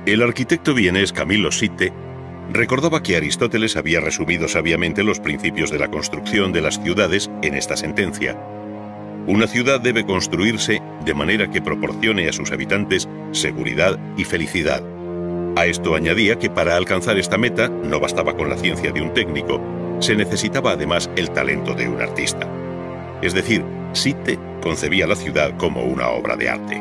El arquitecto vienés Camillo Sitte recordaba que Aristóteles había resumido sabiamente los principios de la construcción de las ciudades en esta sentencia. Una ciudad debe construirse de manera que proporcione a sus habitantes seguridad y felicidad. A esto añadía que para alcanzar esta meta no bastaba con la ciencia de un técnico, se necesitaba además el talento de un artista. Es decir, Sitte concebía la ciudad como una obra de arte.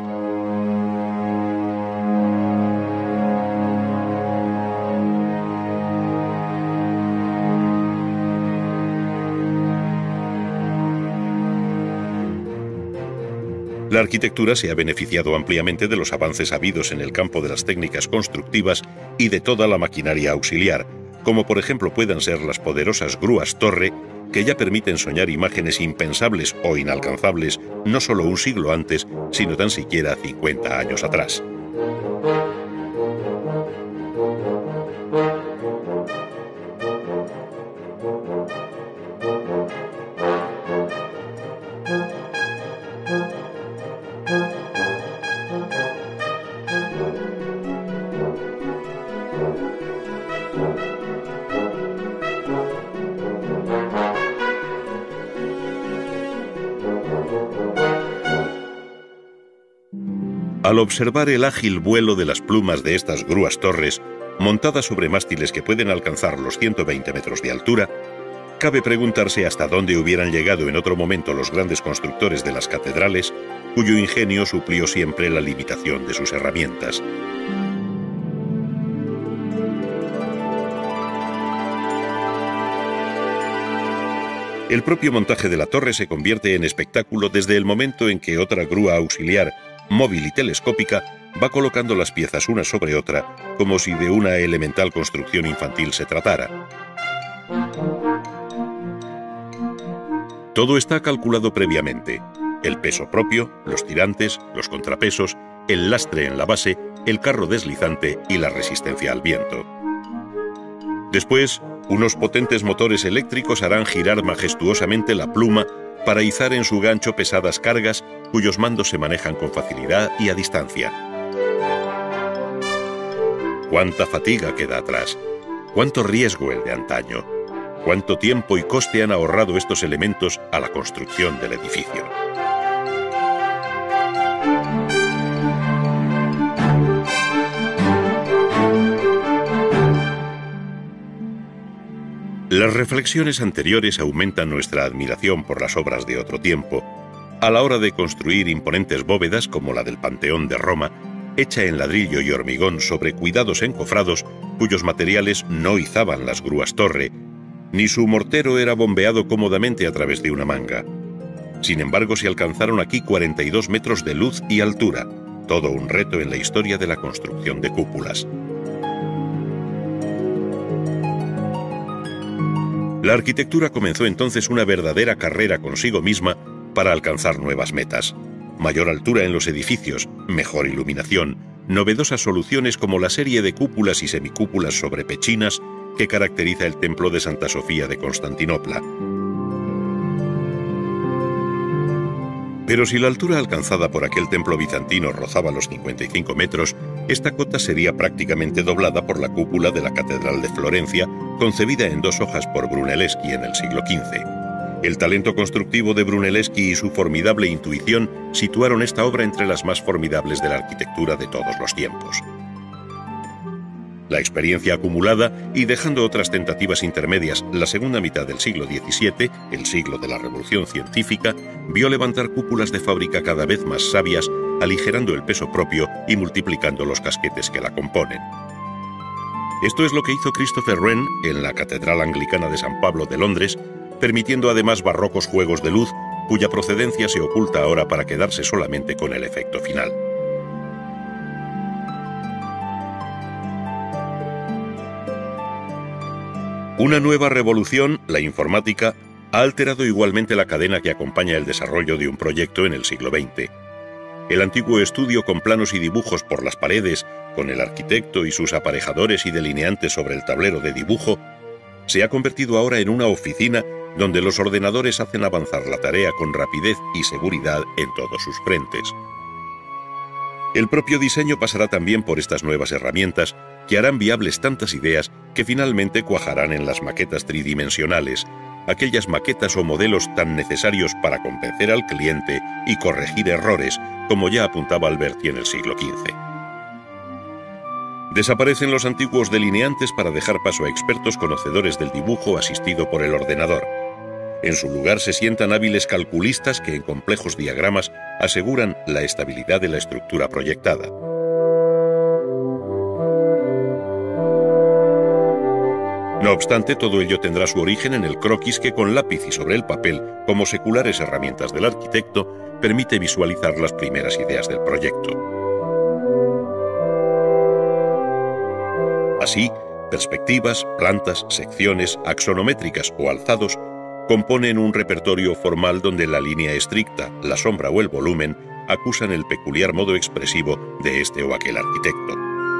La arquitectura se ha beneficiado ampliamente de los avances habidos en el campo de las técnicas constructivas y de toda la maquinaria auxiliar, como por ejemplo puedan ser las poderosas grúas torre, que ya permiten soñar imágenes impensables o inalcanzables no solo un siglo antes, sino tan siquiera 50 años atrás. Al observar el ágil vuelo de las plumas de estas grúas torres, montadas sobre mástiles que pueden alcanzar los 120 metros de altura, cabe preguntarse hasta dónde hubieran llegado en otro momento los grandes constructores de las catedrales, cuyo ingenio suplió siempre la limitación de sus herramientas. El propio montaje de la torre se convierte en espectáculo desde el momento en que otra grúa auxiliar, móvil y telescópica, va colocando las piezas una sobre otra, como si de una elemental construcción infantil se tratara. Todo está calculado previamente: el peso propio, los tirantes, los contrapesos, el lastre en la base, el carro deslizante y la resistencia al viento. Después, unos potentes motores eléctricos harán girar majestuosamente la pluma para izar en su gancho pesadas cargas cuyos mandos se manejan con facilidad y a distancia. Cuánta fatiga queda atrás, cuánto riesgo el de antaño, cuánto tiempo y coste han ahorrado estos elementos a la construcción del edificio. Las reflexiones anteriores aumentan nuestra admiración por las obras de otro tiempo, a la hora de construir imponentes bóvedas como la del Panteón de Roma, hecha en ladrillo y hormigón sobre cuidados encofrados cuyos materiales no izaban las grúas torre, ni su mortero era bombeado cómodamente a través de una manga. Sin embargo, se alcanzaron aquí 42 metros de luz y altura, todo un reto en la historia de la construcción de cúpulas. La arquitectura comenzó entonces una verdadera carrera consigo misma para alcanzar nuevas metas: mayor altura en los edificios, mejor iluminación, novedosas soluciones como la serie de cúpulas y semicúpulas sobre pechinas que caracteriza el templo de Santa Sofía de Constantinopla. Pero si la altura alcanzada por aquel templo bizantino rozaba los 55 metros, esta cota sería prácticamente doblada por la cúpula de la Catedral de Florencia, concebida en 2 hojas por Brunelleschi en el siglo XV. El talento constructivo de Brunelleschi y su formidable intuición situaron esta obra entre las más formidables de la arquitectura de todos los tiempos. La experiencia acumulada, y dejando otras tentativas intermedias, la segunda mitad del siglo XVII, el siglo de la Revolución Científica, vio levantar cúpulas de fábrica cada vez más sabias, aligerando el peso propio y multiplicando los casquetes que la componen. Esto es lo que hizo Christopher Wren en la Catedral Anglicana de San Pablo de Londres, permitiendo además barrocos juegos de luz, cuya procedencia se oculta ahora para quedarse solamente con el efecto final. Una nueva revolución, la informática, ha alterado igualmente la cadena que acompaña el desarrollo de un proyecto en el siglo XX. El antiguo estudio con planos y dibujos por las paredes, con el arquitecto y sus aparejadores y delineantes sobre el tablero de dibujo, se ha convertido ahora en una oficina donde los ordenadores hacen avanzar la tarea con rapidez y seguridad en todos sus frentes. El propio diseño pasará también por estas nuevas herramientas que harán viables tantas ideas que finalmente cuajarán en las maquetas tridimensionales, aquellas maquetas o modelos tan necesarios para convencer al cliente y corregir errores, como ya apuntaba Alberti en el siglo XV. Desaparecen los antiguos delineantes para dejar paso a expertos conocedores del dibujo asistido por el ordenador. En su lugar se sientan hábiles calculistas que en complejos diagramas aseguran la estabilidad de la estructura proyectada. No obstante, todo ello tendrá su origen en el croquis que con lápiz y sobre el papel, como seculares herramientas del arquitecto, permite visualizar las primeras ideas del proyecto. Así, perspectivas, plantas, secciones, axonométricas o alzados componen un repertorio formal donde la línea estricta, la sombra o el volumen acusan el peculiar modo expresivo de este o aquel arquitecto.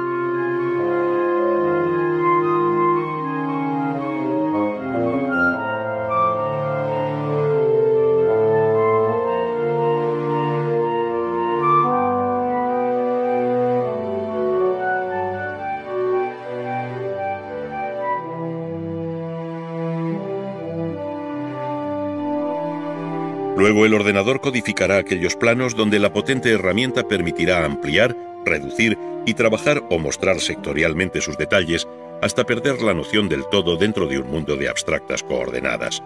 Luego el ordenador codificará aquellos planos donde la potente herramienta permitirá ampliar, reducir y trabajar o mostrar sectorialmente sus detalles hasta perder la noción del todo dentro de un mundo de abstractas coordenadas.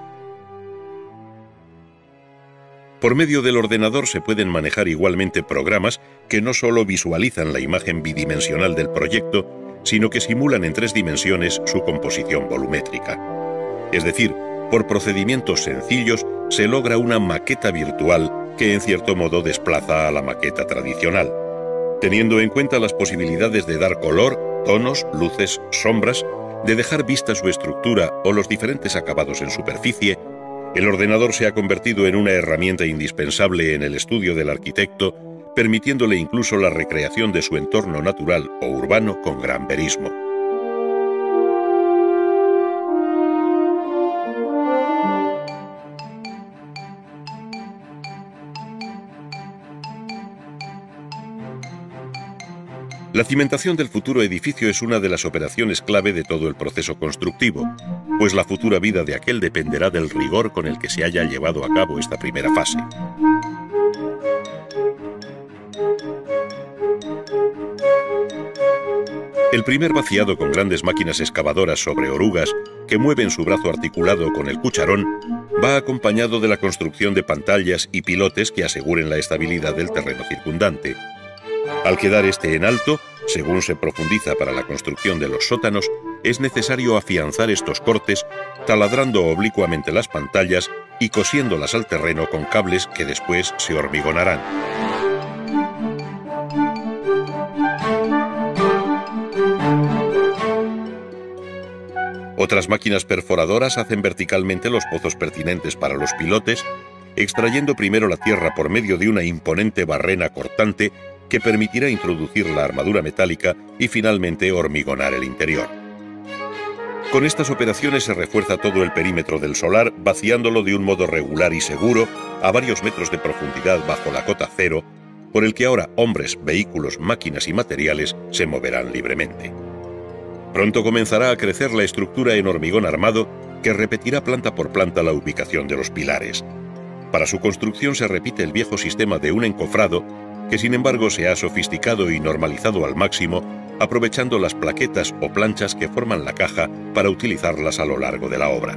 Por medio del ordenador se pueden manejar igualmente programas que no solo visualizan la imagen bidimensional del proyecto, sino que simulan en 3 dimensiones su composición volumétrica. Es decir, por procedimientos sencillos se logra una maqueta virtual que en cierto modo desplaza a la maqueta tradicional. Teniendo en cuenta las posibilidades de dar color, tonos, luces, sombras, de dejar vista su estructura o los diferentes acabados en superficie, el ordenador se ha convertido en una herramienta indispensable en el estudio del arquitecto, permitiéndole incluso la recreación de su entorno natural o urbano con gran verismo. La cimentación del futuro edificio es una de las operaciones clave de todo el proceso constructivo, pues la futura vida de aquel dependerá del rigor con el que se haya llevado a cabo esta primera fase. El primer vaciado con grandes máquinas excavadoras sobre orugas que mueven su brazo articulado con el cucharón va acompañado de la construcción de pantallas y pilotes que aseguren la estabilidad del terreno circundante. Al quedar este en alto, según se profundiza para la construcción de los sótanos, es necesario afianzar estos cortes, taladrando oblicuamente las pantallas y cosiéndolas al terreno con cables que después se hormigonarán. Otras máquinas perforadoras hacen verticalmente los pozos pertinentes para los pilotes, extrayendo primero la tierra por medio de una imponente barrena cortante que permitirá introducir la armadura metálica y finalmente hormigonar el interior. Con estas operaciones se refuerza todo el perímetro del solar, vaciándolo de un modo regular y seguro a varios metros de profundidad bajo la cota cero, por el que ahora hombres, vehículos, máquinas y materiales se moverán libremente. Pronto comenzará a crecer la estructura en hormigón armado que repetirá planta por planta la ubicación de los pilares. Para su construcción se repite el viejo sistema de un encofrado que sin embargo se ha sofisticado y normalizado al máximo, aprovechando las plaquetas o planchas que forman la caja para utilizarlas a lo largo de la obra.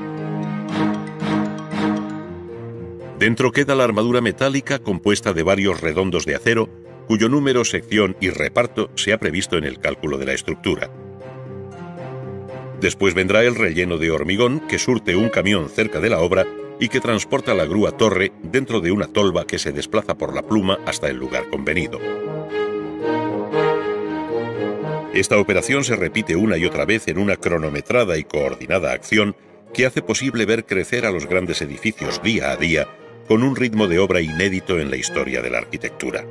Dentro queda la armadura metálica compuesta de varios redondos de acero, cuyo número, sección y reparto se ha previsto en el cálculo de la estructura. Después vendrá el relleno de hormigón que surte un camión cerca de la obra y que transporta la grúa torre dentro de una tolva que se desplaza por la pluma hasta el lugar convenido. Esta operación se repite una y otra vez en una cronometrada y coordinada acción que hace posible ver crecer a los grandes edificios día a día con un ritmo de obra inédito en la historia de la arquitectura.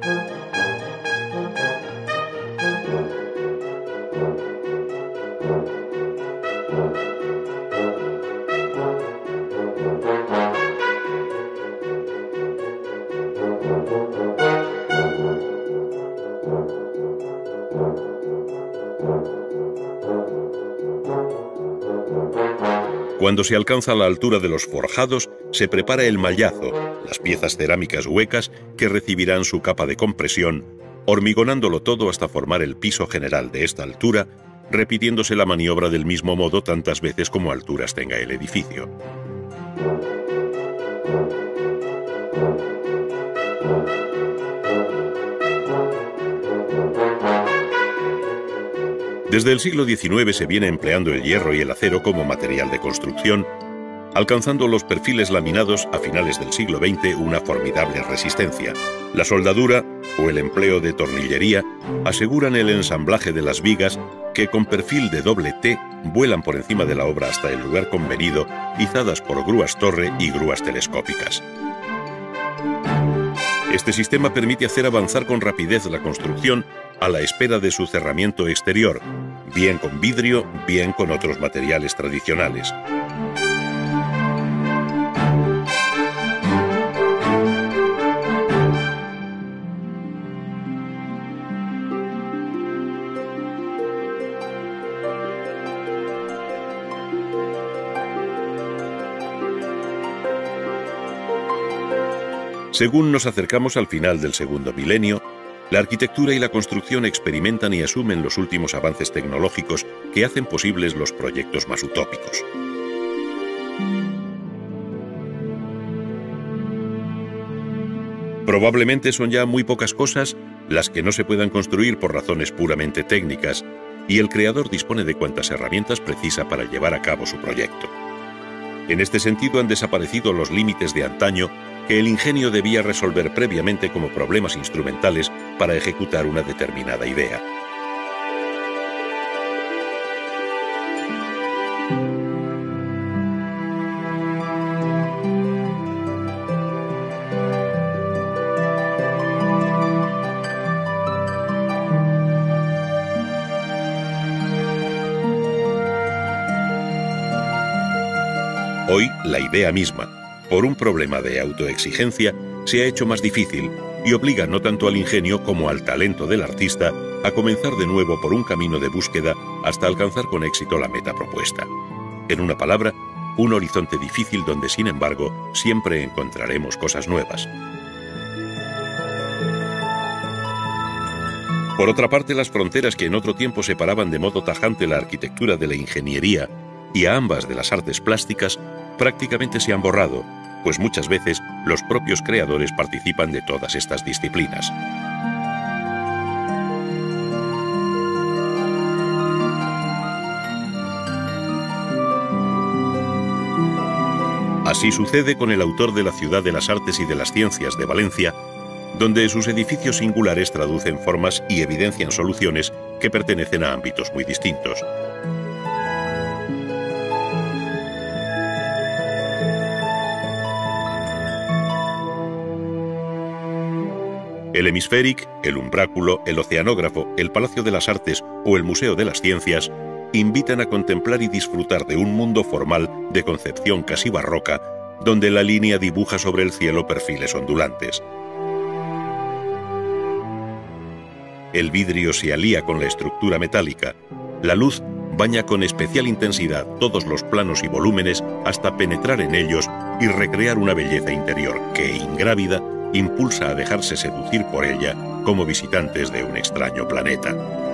Cuando se alcanza la altura de los forjados, se prepara el mallazo, las piezas cerámicas huecas que recibirán su capa de compresión, hormigonándolo todo hasta formar el piso general de esta altura, repitiéndose la maniobra del mismo modo tantas veces como alturas tenga el edificio. Desde el siglo XIX se viene empleando el hierro y el acero como material de construcción, alcanzando los perfiles laminados a finales del siglo XX una formidable resistencia. La soldadura o el empleo de tornillería aseguran el ensamblaje de las vigas que con perfil de doble T vuelan por encima de la obra hasta el lugar convenido, izadas por grúas torre y grúas telescópicas. Este sistema permite hacer avanzar con rapidez la construcción a la espera de su cerramiento exterior, bien con vidrio, bien con otros materiales tradicionales. Según nos acercamos al final del segundo milenio, la arquitectura y la construcción experimentan y asumen los últimos avances tecnológicos que hacen posibles los proyectos más utópicos. Probablemente son ya muy pocas cosas las que no se puedan construir por razones puramente técnicas, y el creador dispone de cuantas herramientas precisa para llevar a cabo su proyecto. En este sentido han desaparecido los límites de antaño que el ingenio debía resolver previamente como problemas instrumentales para ejecutar una determinada idea. Hoy, la idea misma, por un problema de autoexigencia, se ha hecho más difícil y obliga no tanto al ingenio como al talento del artista a comenzar de nuevo por un camino de búsqueda hasta alcanzar con éxito la meta propuesta. En una palabra, un horizonte difícil donde, sin embargo, siempre encontraremos cosas nuevas. Por otra parte, las fronteras que en otro tiempo separaban de modo tajante la arquitectura de la ingeniería y a ambas de las artes plásticas, prácticamente se han borrado, pues muchas veces los propios creadores participan de todas estas disciplinas. Así sucede con el autor de la Ciudad de las Artes y de las Ciencias de Valencia, donde sus edificios singulares traducen formas y evidencian soluciones que pertenecen a ámbitos muy distintos. El Hemisféric, el Umbráculo, el Oceanógrafo, el Palacio de las Artes o el Museo de las Ciencias invitan a contemplar y disfrutar de un mundo formal de concepción casi barroca, donde la línea dibuja sobre el cielo perfiles ondulantes. El vidrio se alía con la estructura metálica, la luz baña con especial intensidad todos los planos y volúmenes hasta penetrar en ellos y recrear una belleza interior que, ingrávida, impulsa a dejarse seducir por ella como visitantes de un extraño planeta.